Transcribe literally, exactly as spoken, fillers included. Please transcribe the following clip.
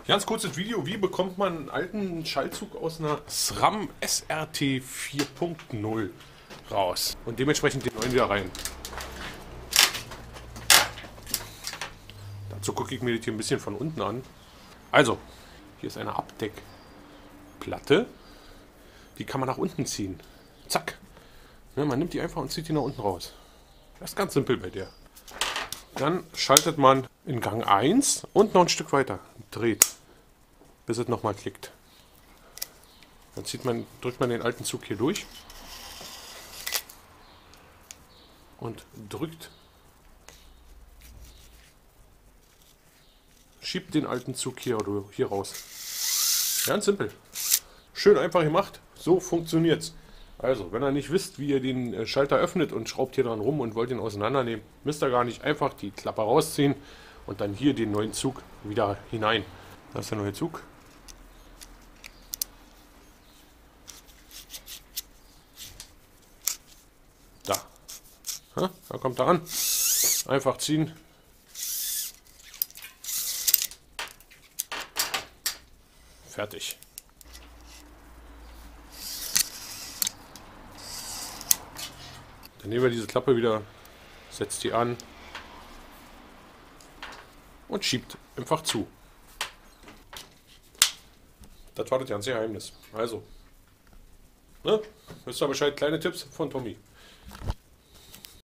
Ganz kurzes Video, wie bekommt man einen alten Schaltzug aus einer SRAM S R T vier Punkt null raus und dementsprechend den neuen wieder rein. Dazu gucke ich mir das hier ein bisschen von unten an. Also, hier ist eine Abdeckplatte, die kann man nach unten ziehen. Zack. Ja, man nimmt die einfach und zieht die nach unten raus. Das ist ganz simpel bei der. Dann schaltet man in Gang eins und noch ein Stück weiter. Dreht, bis es nochmal klickt. Dann zieht man, drückt man den alten Zug hier durch und drückt, schiebt den alten Zug hier, hier raus. Ganz simpel. Schön einfach gemacht. So funktioniert's. Also, wenn ihr nicht wisst, wie ihr den Schalter öffnet und schraubt hier dran rum und wollt ihn auseinandernehmen, müsst ihr gar nicht. Einfach die Klappe rausziehen und dann hier den neuen Zug wieder hinein. Da ist der neue Zug. Da. Da kommt er an. Einfach ziehen. Fertig. Dann nehmen wir diese Klappe wieder, setzt die an und schiebt einfach zu. Das war das ganze Geheimnis. Also, ne? Wisst ihr Bescheid, kleine Tipps von Tommy.